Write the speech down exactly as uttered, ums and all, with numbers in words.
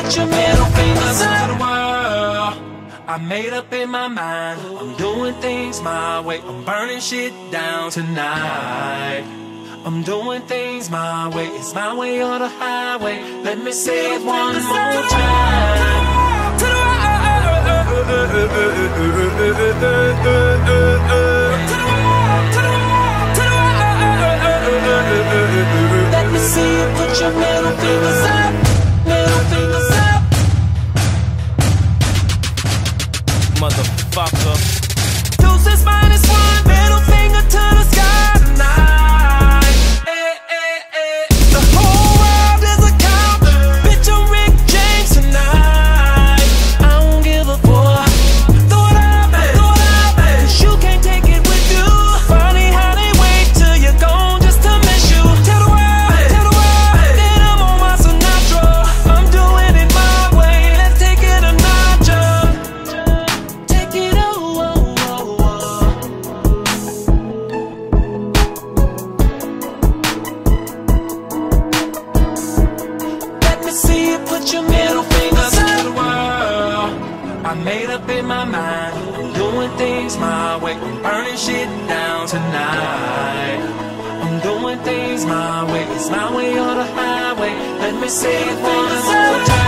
put your middle fingers to the world. I made up in my mind, I'm doing things my way. I'm burning shit down tonight. I'm doing things my way. It's my way or the highway. Let me say it one more time. To the Let me see you put your middle fingers up, middle fingers up. Motherfucker. Deuces minus one, middle finger to the sky tonight. Hey, hey, hey. The whole world is a count. Bitch, I'm Rick James tonight. I don't give a fuck. Throw it up, throw it up, 'cause you can't take it with you. Funny how they wait till you're gone just to miss you. Tell the world, tell the world that I'm on my Sinatra. I'm doing it my way. Let's take it a notch up. Take it oh, oh, oh, oh. Let me see you put your middle fingers to the world. I made up in my mind, I'm doing things my way. I'm burning shit down tonight. I'm doing things my way. It's my way or the highway. Let me say it one more time.